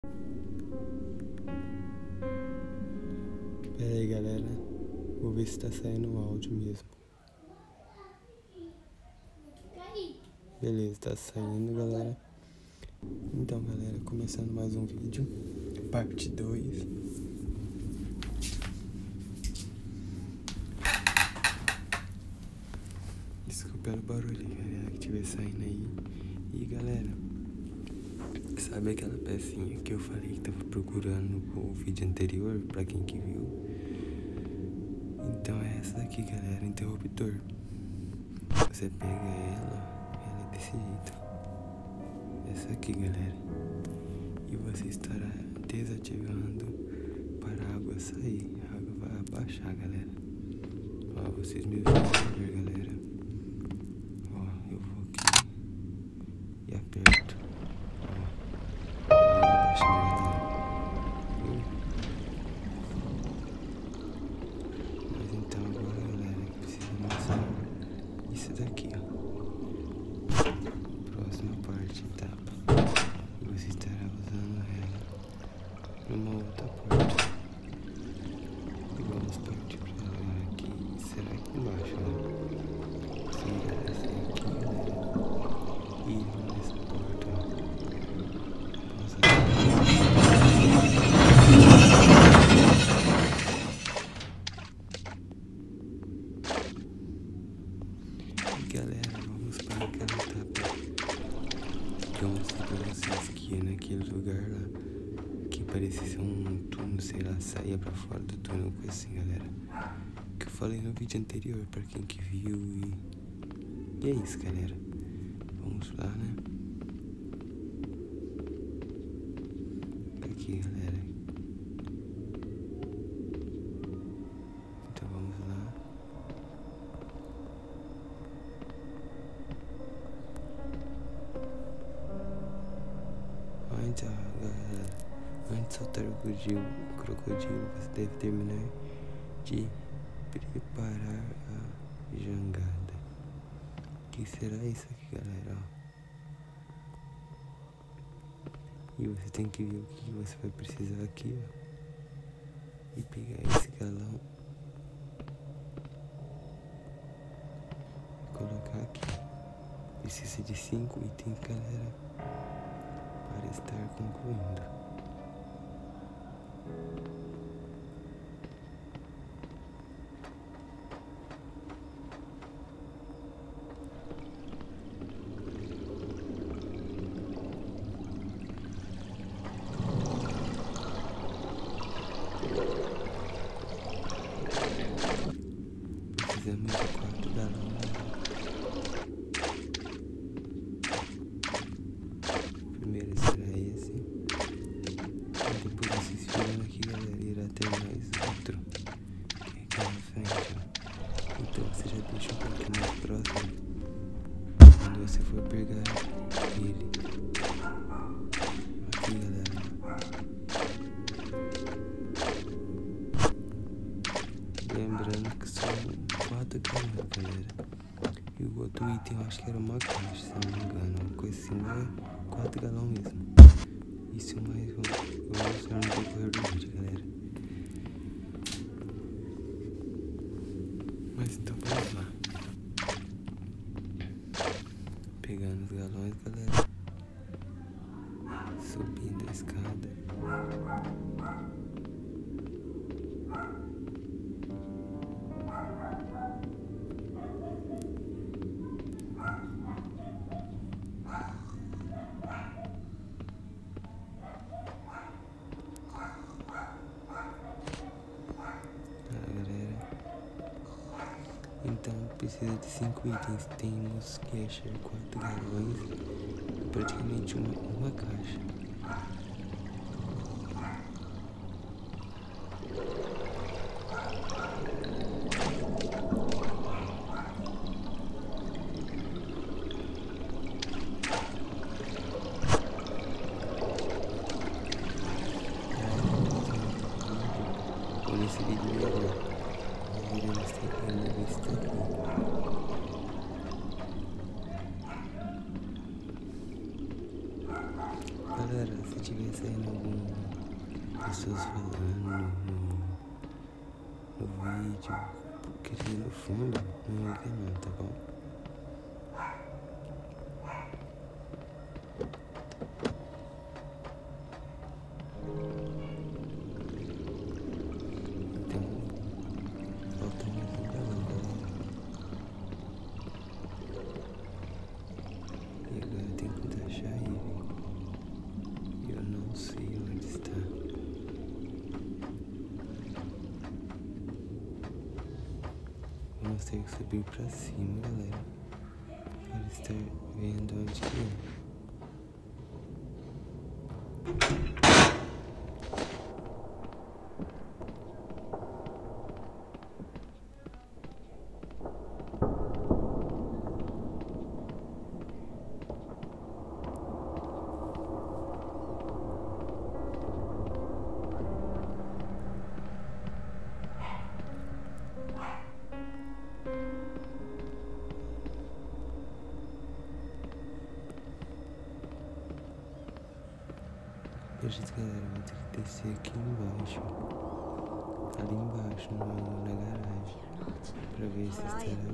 Pera aí, galera, vou ver se tá saindo o áudio mesmo. Beleza, tá saindo, galera. Então, galera, começando mais um vídeo, parte 2. Desculpa pelo barulho, galera, que tiver saindo aí. E, galera, sabe aquela pecinha que eu falei que tava procurando no vídeo anterior, pra quem que viu? Então é essa daqui, galera, interruptor. Você pega ela é desse jeito. Essa aqui, galera. E você estará desativando para a água sair. A água vai abaixar, galera. Ó, vocês me vão ver, galera. Ó, eu vou aqui e aperto. Ó, a água abaixando, galera. Viu? Mas então agora, galera, precisa mostrar isso daqui, ó. Próxima parte, etapa. E você estará usando ela numa outra parte. E vamos partir para ela aqui. Será aqui embaixo, né? Tira essa aqui, galera. E vamos nessa porta, ó. E galera, vamos para aquela etapa que eu mostrei pra vocês que é naquele lugar lá que parecia ser um túnel, sei lá, saía pra fora do túnel, coisa assim, galera, que eu falei no vídeo anterior pra quem que viu. E é isso, galera, vamos lá, né? Aqui, galera, então vamos lá. Então, galera, antes de soltar o crocodilo, você deve terminar de preparar a jangada. Que será isso aqui, galera? Ó. E você tem que ver o que você vai precisar aqui, ó. E pegar esse galão e colocar aqui. Precisa de 5 itens, galera, para estar concluindo. Precisamos de 4 galões. Primeiro será esse. E depois vocês viram aqui, galera, irá ter mais outro, que é aqui na frente, ó. Então você já deixa um pouquinho mais próximo quando você for pegar ele. Aqui, galera. Lembrando que são 4 galões, galera. E o outro item eu acho que era uma caixa, se eu não me engano. Uma coisa assim, mas 4 galões mesmo. Isso mais eu vou mostrar no decorrer do vídeo, galera. Mas então vamos lá. Pegando os galões, galera. Subindo a escada. Então precisa de 5 itens. Temos que achar 4 galões e praticamente uma caixa. Nesse vídeo mesmo, iremos ter que remover isso daqui. Galera, se tiver estiver saindo algumas pessoas falando no vídeo, porque no fundo não liga não, tá bom? Então, falta mais um galão, galera. E agora eu tenho que tentar achar ele. E eu não sei onde está. Vamos ter que subir pra cima, galera, para estar vendo onde que é. Hoje, galera, eu vou ter que descer aqui embaixo, ali embaixo, na garagem, pra ver se estará lá.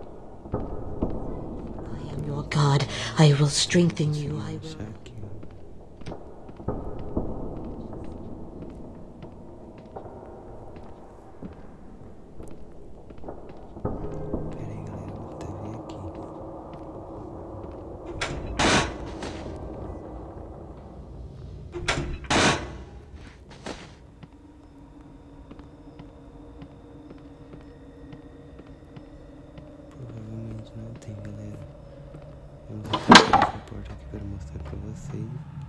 I am your God. I will strengthen you. I will. Achar aqui, ó. Pera aí, galera, eu vou tentar ver aqui. Provavelmente não tem, galera. Vamos abrir essa porta aqui para mostrar pra vocês.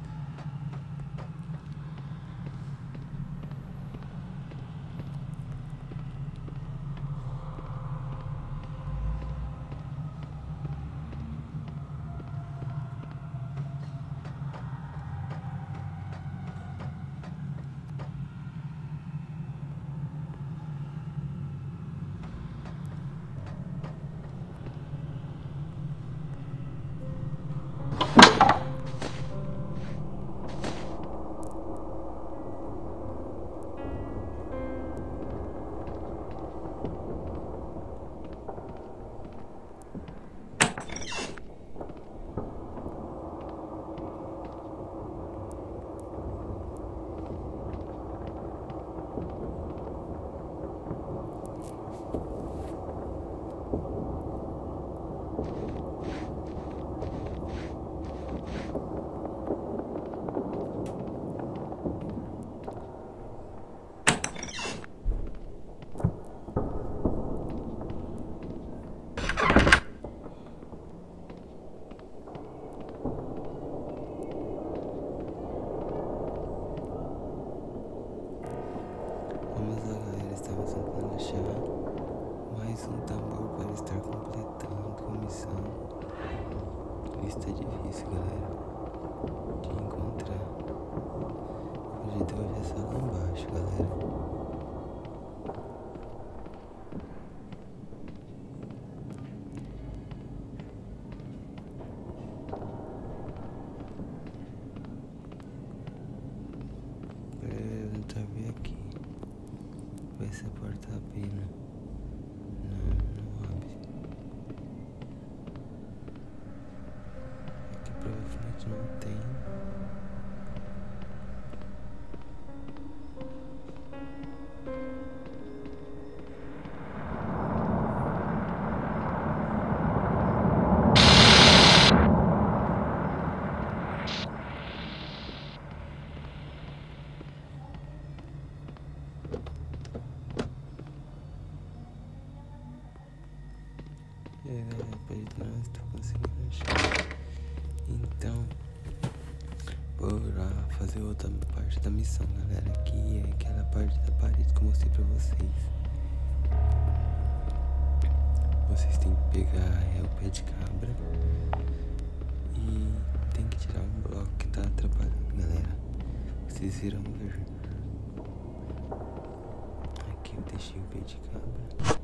Vamos lá, galera, estava tentando achar mais um tambor para estar completando a missão. Isso tá difícil, galera, de encontrar. O jeito vai ver só lá embaixo, galera. Eu tentar ver aqui. Ver se a porta abrindo. Não abre. Aqui provavelmente não tem. Rapaz, não estou conseguindo achar. Então, vou lá fazer outra parte da missão, galera. Aqui é aquela parte da parede que eu mostrei pra vocês. Vocês têm que pegar o pé de cabra e tem que tirar um bloco que tá atrapalhando, galera. Vocês irão ver. Aqui eu deixei o pé de cabra.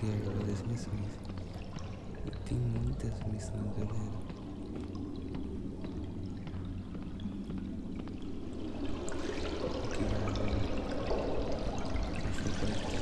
criar várias missões. E tem muitas missões, galera. Aqui, galera. Essa parte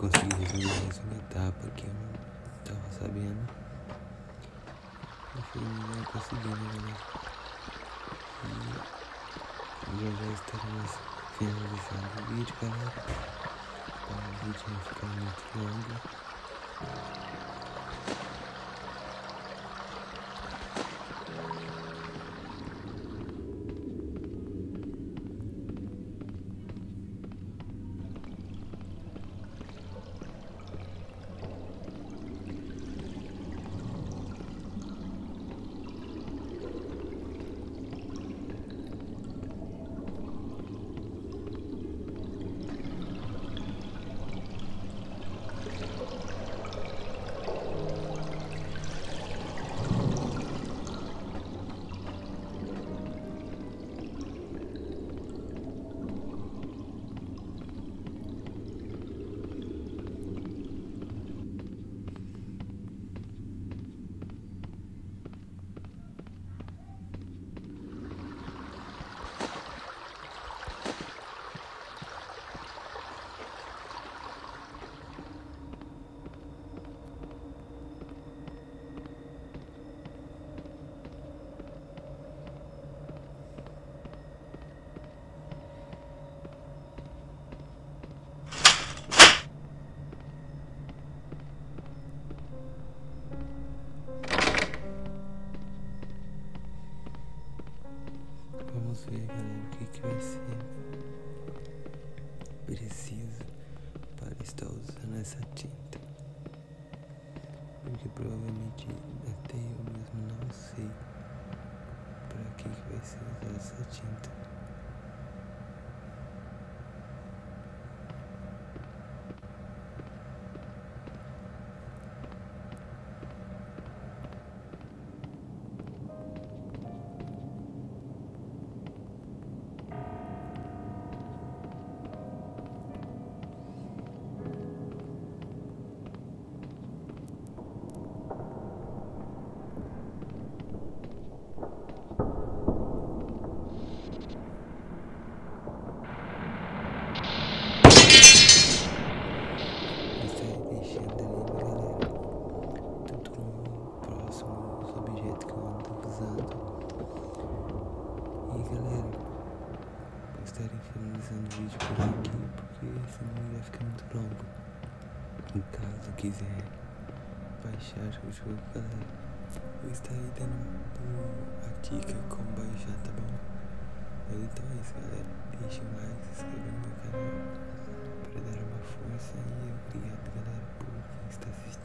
consegui resolver mais uma etapa que eu não tava sabendo. Enfim, eu consegui, né, galera? E já estaremos finalizando o vídeo, galera. Para o vídeo não ficar muito longo. Vamos ver, galera, o que vai ser preciso para estar usando essa tinta, porque provavelmente até eu mesmo não sei para que vai ser usar essa tinta. Estarem finalizando o vídeo por aqui, porque senão ia ficar muito longo. Em caso quiser baixar o jogo, galera, eu estarei dando a dica como baixar, tá bom? Mas então é isso, galera. Deixem um like, se inscrevam no meu canal para dar uma força e obrigado, galera, por quem está assistindo.